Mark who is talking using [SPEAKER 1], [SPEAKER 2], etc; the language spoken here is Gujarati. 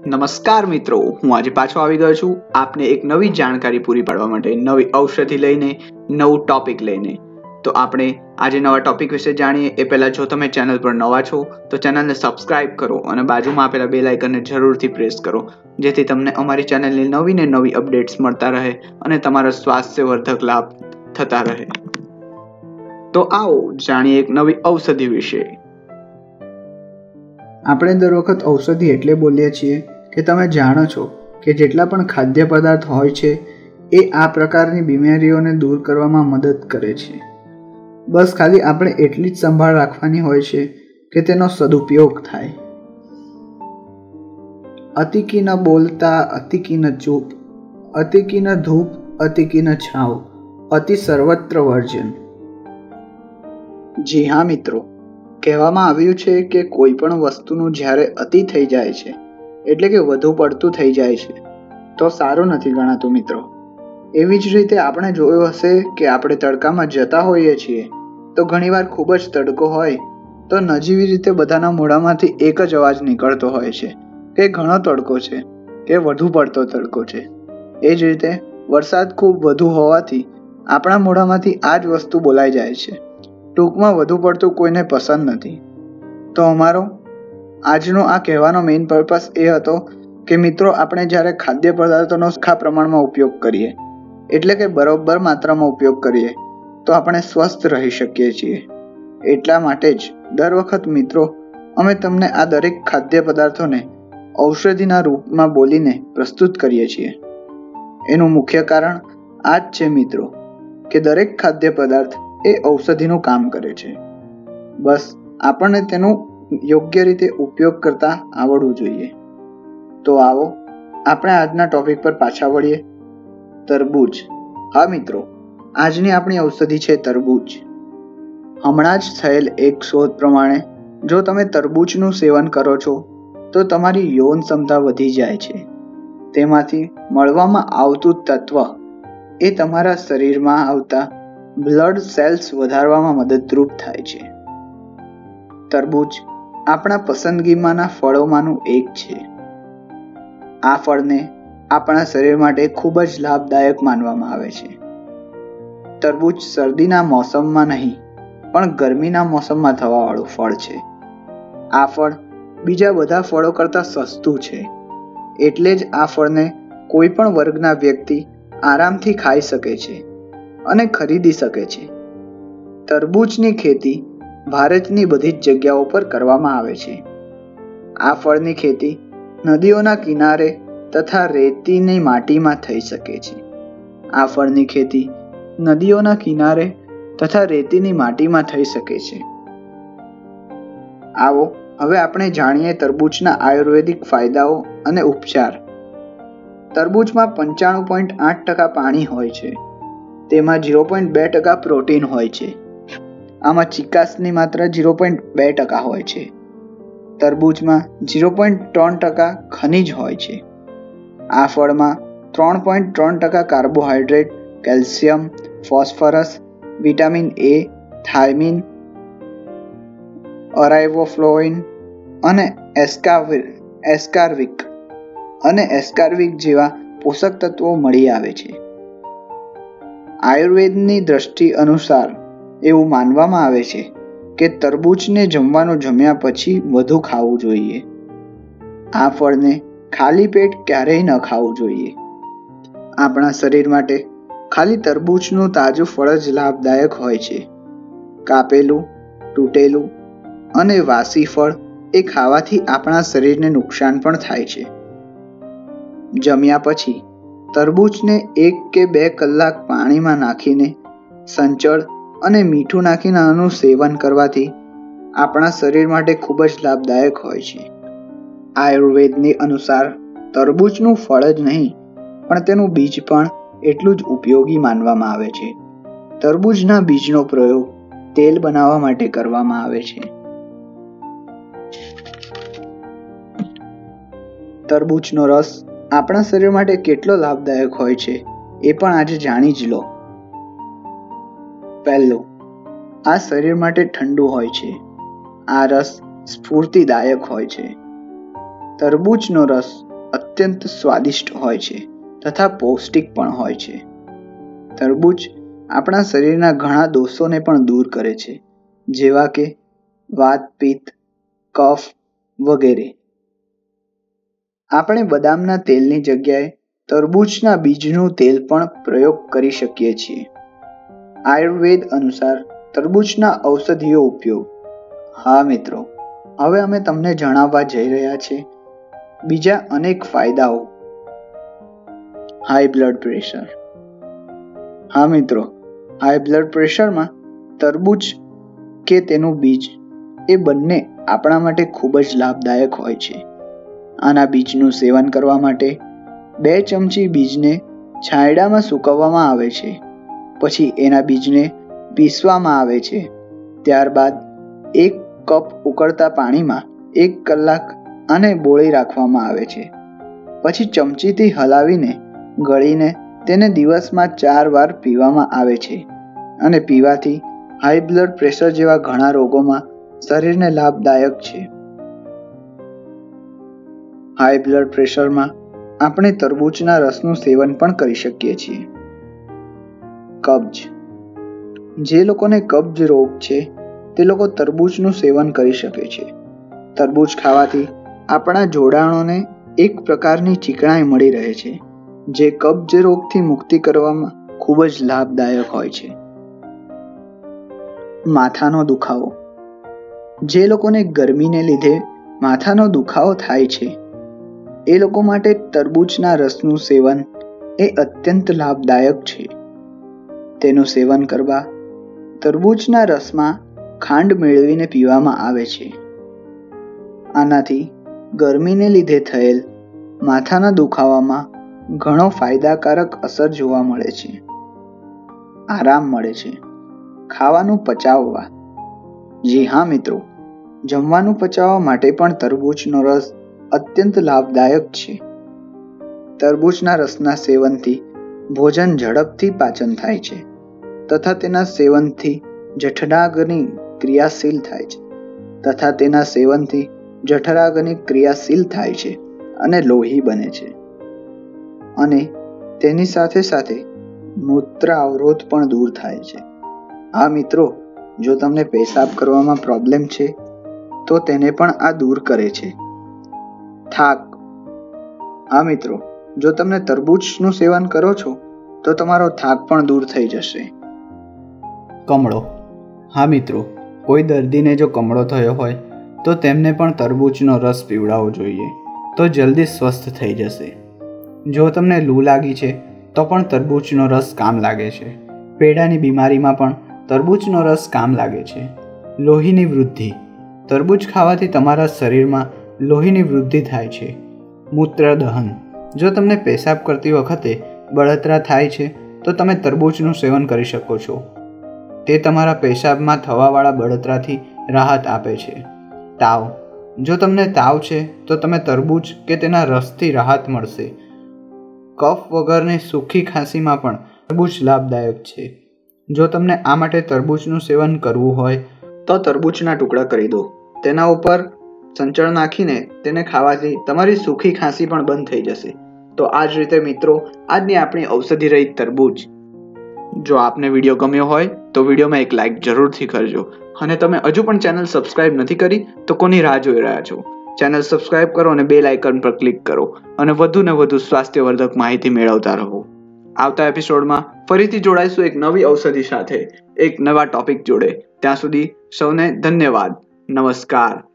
[SPEAKER 1] નમસ્કાર મિત્રો, હું આજે પાછો આવી ગયો છું આપને એક નવી જાણકારી પૂરી પાડવા માટે, નવી ઔષધિ લઈને, નવું ટોપિક લઈને. તો આપણે આજે નવા ટોપિક વિશે જાણીએ એ પહેલા જો તમે ચેનલ પર નવા છો તો ચેનલને સબસ્ક્રાઇબ કરો અને બાજુમાં આપેલા બેલ આઇકનને જરૂરથી પ્રેસ કરો, જેથી તમને અમારી ચેનલની નવી ને નવી અપડેટ્સ મળતા રહે અને તમારા સ્વાસ્થ્યવર્ધક લાભ થતા રહે. તો આવો જાણીએ એક નવી ઔષધિ વિશે.
[SPEAKER 2] આપણે દર વખત ઔષધિ એટલે બોલીએ છીએ કે તમે જાણો છો કે જેટલા પણ ખાદ્ય પદાર્થ હોય છે એ આ પ્રકારની બીમારીઓને દૂર કરવામાં મદદ કરે છે. બસ ખાલી આપણે એટલી જ સંભાળ રાખવાની હોય છે કે તેનો સદુપયોગ થાય. અતિ કી ન બોલતા, અતિ કી ન ચૂપ, અતિ કી ન ધૂપ, અતિ કી ન છાવ, અતિ સર્વત્ર વર્જન.
[SPEAKER 1] જી હા મિત્રો, કહેવામાં આવ્યું છે કે કોઈ પણ વસ્તુનું જ્યારે અતિ થઈ જાય છે એટલે કે વધુ પડતું થઈ જાય છે તો સારું નથી ગણાતું મિત્રો. એવી જ રીતે આપણે જોયું હશે કે આપણે તડકામાં જતા હોઈએ છીએ તો ઘણીવાર ખૂબ જ તડકો હોય તો નજીવી રીતે બધાના મોઢામાંથી એક જ અવાજ નીકળતો હોય છે કે ઘણો તડકો છે કે વધુ પડતો તડકો છે. એ જ રીતે વરસાદ ખૂબ વધુ હોવાથી આપણા મોઢામાંથી આ જ વસ્તુ બોલાઈ જાય છે. ટૂંકમાં વધુ પડતું કોઈને પસંદ નથી. તો અમારો આજનો આ કહેવાનો મેઇન પર્પસ એ હતો કે મિત્રો આપણે જ્યારે ખાદ્ય પદાર્થોનો સરખા પ્રમાણમાં ઉપયોગ કરીએ એટલે કે બરોબર માત્રામાં ઉપયોગ કરીએ તો આપણે સ્વસ્થ રહી શકીએ છીએ. એટલા માટે જ દર વખત મિત્રો અમે તમને આ દરેક ખાદ્ય પદાર્થોને ઔષધિના રૂપમાં બોલીને પ્રસ્તુત કરીએ છીએ. એનું મુખ્ય કારણ આ જ છે મિત્રો કે દરેક ખાદ્ય પદાર્થ એ ઔષધિનું કામ કરે છે. બસ આપણને તેનું યોગ્ય રીતે ઉપયોગ કરતા આવડવું જોઈએ. તો આવો આપણે આજના ટોપિક પર પાછા વળીએ. તરબૂચ. હા મિત્રો, આજની આપણી ઔષધિ છે તરબૂચ. હમણાં જ થયેલ એક શોધ પ્રમાણે જો તમે તરબૂચનું સેવન કરો છો તો તમારી યૌન ક્ષમતા વધી જાય છે. તેમાંથી મળવામાં આવતું તત્વ એ તમારા શરીરમાં આવતા બ્લડ સેલ્સ વધારવામાં મદદરૂપ થાય છે. તરબૂચ આપણા પસંદગીમાંના ફળોમાંનું એક છે. આ ફળને આપણા શરીર માટે ખૂબ જ લાભદાયક માનવામાં આવે છે. તરબૂચ શરદીના મોસમમાં નહીં પણ ગરમીના મોસમમાં થવાવાળું ફળ છે. આ ફળ બીજા બધા ફળો કરતાં સસ્તું છે, એટલે જ આ ફળને કોઈ પણ વર્ગના વ્યક્તિ આરામથી ખાઈ શકે છે અને ખરીદી શકે છે. તરબૂચની ખેતી ભારતની બધી જ જગ્યાઓ પર કરવામાં આવે છે. આ ફળની ખેતી નદીઓના કિનારે તથા રેતીની માટીમાં થઈ શકે છે. આ ફળની ખેતી નદીઓના કિનારે તથા રેતીની માટીમાં થઈ શકે છે. આવો હવે આપણે જાણીએ તરબૂચના આયુર્વેદિક ફાયદાઓ અને ઉપચાર. તરબૂચમાં 95.8% પાણી હોય છે. તેમાં 0.2% પ્રોટીન હોય છે. આમાં ચિકાસની માત્રા 0.2% હોય છે. તરબૂચમાં 0.3% ખનિજ હોય છે. આ ફળમાં 3.3% carbohydrate, calcium, phosphorus, vitamin A, thiamine, riboflavin અને એસ્કાર્વિક જેવા પોષક તત્વો મળી આવે છે. આયુર્વેદની દ્રષ્ટિ અનુસાર એવું માનવામાં આવે છે કે તરબૂચને જમવાનું જમ્યા પછી વધુ ખાવું જોઈએ. આ ફળને ખાલી પેટ ક્યારેય ન ખાવું જોઈએ. આપણા શરીર માટે ખાલી તરબૂચનું તાજું ફળ જ લાભદાયક હોય છે. કાપેલું, તૂટેલું અને વાસી ફળ એ ખાવાથી આપણા શરીરને નુકસાન પણ થાય છે. જમ્યા પછી તરબૂચને 1 કે 2 કલાક પાણીમાં નાખીને સંચળ અને મીઠું નાખીને આનું સેવન કરવાથી આપણા શરીર માટે ખૂબ જ લાભદાયક હોય છે. આયુર્વેદની અનુસાર તરબૂચનું ફળ જ નહીં પણ તેનું બીજ પણ એટલું જ ઉપયોગી માનવામાં આવે છે. તરબૂચના બીજનો પ્રયોગ તેલ બનાવવા માટે કરવામાં આવે છે. તરબૂચનો રસ આપણા શરીર માટે કેટલો લાભદાયક હોય છે એ પણ આજે જાણી જ લો. પહેલું, આ શરીર માટે ઠંડુ હોય છે. આ રસ સ્ફૂર્તિદાયક હોય છે. તરબૂચનો રસ અત્યંત સ્વાદિષ્ટ હોય છે તથા પૌષ્ટિક પણ હોય છે. તરબૂચ આપણા શરીરના ઘણા દોષોને પણ દૂર કરે છે, જેવા કે વાત, પિત્ત, કફ વગેરે. આપણે બદામના તેલની જગ્યાએ તરબૂચના બીજનું તેલ પણ પ્રયોગ કરી શકીએ છીએ. આયુર્વેદ અનુસાર તરબૂચના ઔષધીય ઉપયોગ. હા મિત્રો, હવે અમે તમને જણાવવા જઈ રહ્યા છીએ બીજા અનેક ફાયદાઓ. High blood pressure. હા મિત્રો, હાઈ બ્લડ પ્રેશરમાં તરબૂચ કે તેનું બીજ એ બંને આપણા માટે ખૂબ જ લાભદાયક હોય છે. આના બીજનું સેવન કરવા માટે 2 ચમચી બીજને છાંયડામાં સૂકવવામાં આવે છે. પછી એના બીજને પીસવામાં આવે છે. ત્યારબાદ 1 કપ ઉકળતા પાણીમાં 1 કલાક આને બોળી રાખવામાં આવે છે. પછી ચમચીથી હલાવીને ગળીને તેને દિવસમાં 4 વાર પીવામાં આવે છે. અને પીવાથી હાઈ બ્લડ પ્રેશર જેવા ઘણા રોગોમાં શરીરને લાભદાયક છે. હાઈ બ્લડ પ્રેશરમાં આપણે તરબૂચના રસનું સેવન પણ કરી શકીએ છીએ. કબ્જ. જે લોકોને કબ્જ રોગ છે તે લોકો તરબૂચનું સેવન કરી શકે છે. તરબૂચ ખાવાથી આપણા જોડાણોને એક પ્રકારની ચીકણાઈ મળી રહે છે, જે કબ્જ રોગથી મુક્તિ કરવામાં ખૂબ જ લાભદાયક હોય છે. માથાનો દુખાવો. જે લોકોને ગરમીને લીધે માથાનો દુખાવો થાય છે એ લોકો માટે તરબૂચના રસનું સેવન એ અત્યંત લાભદાયક છે. તેનું સેવન કરવા તરબૂચના રસમાં ખાંડ મેળવીને પીવામાં આવે છે. આનાથી ગરમીને લીધે થયેલ માથાના દુખાવામાં ઘણો ફાયદાકારક અસર જોવા મળે છે. આરામ મળે છે. ખાવાનું પચાવવા. જી હા મિત્રો, જમવાનું પચાવવા માટે પણ તરબૂચનો રસ અત્યંત લાભદાયક છે. તરબૂચના રસના સેવનથી ભોજન ઝડપથી પાચન થાય છે તથા તેના સેવનથી જઠરાગ્નિ ક્રિયાશીલ થાય છે અને લોહી બને છે. અને તેની સાથે સાથે મૂત્ર અવરોધ પણ દૂર થાય છે. આ મિત્રો, જો તમને પેશાબ કરવામાં પ્રોબ્લેમ છે તો તેને પણ આ દૂર કરે છે. થાક. હા મિત્રો, જો તમે તરબૂચનું સેવન કરો છો તો તમારો થાક પણ દૂર થઈ જશે.
[SPEAKER 2] કમળો. હા મિત્રો, કોઈ દર્દીને જો કમળો થયો હોય તો તેમને પણ તરબૂચનો રસ પીવડાવવો જોઈએ, તો જલ્દી સ્વસ્થ થઈ જશે. જો તમને લૂ લાગી છે તો પણ તરબૂચનો રસ કામ લાગે છે. પેડાની બીમારીમાં પણ તરબૂચનો રસ કામ લાગે છે. લોહીની વૃદ્ધિ. તરબૂચ ખાવાથી તમારા શરીરમાં લોહીની વૃદ્ધિ થાય છે. મૂત્ર દહન. જો તમને પેશાબ કરતી વખતે બળતરા થાય છે તો તમે તરબૂચનું સેવન કરી શકો છો. તે તમારા પેશાબમાં થવાવાળા બળતરાથી રાહત આપે છે. તાવ. જો તમને તાવ છે તો તમે તરબૂચ કે તેના રસથી રાહત મળશે. કફ વગરની સૂકી ખાંસીમાં પણ તરબૂચ લાભદાયક છે. જો તમને આ માટે તરબૂચનું સેવન કરવું હોય તો તરબૂચના ટુકડા કરી દો. તેના ઉપર સંચળ નાખીને તેને ખાવાથી તમારી સૂકી ખાંસી પણ બંધ થઈ જશે. તો આ જ રીતે મિત્રો, આજની આપણી ઔષધિ રહી તરબૂચ. જો આપને વિડીયો ગમ્યો હોય તો વિડીયોમાં એક લાઇક જરૂરથી કરજો. અને તમે હજુ પણ ચેનલ સબસ્ક્રાઇબ નથી કરી તો કોની રાહ જોઈ રહ્યા છો? ચેનલ સબસ્ક્રાઇબ કરો અને બેલ આઇકન પર ક્લિક કરો અને વધુ ને વધુ સ્વાસ્થ્યવર્ધક માહિતી મેળવતા રહો. આવતા એપિસોડમાં ફરીથી જોડાઈશું એક નવી ઔષધિ સાથે, એક નવા ટોપિક જોડે. ત્યાં સુધી સૌને ધન્યવાદ. નમસ્કાર.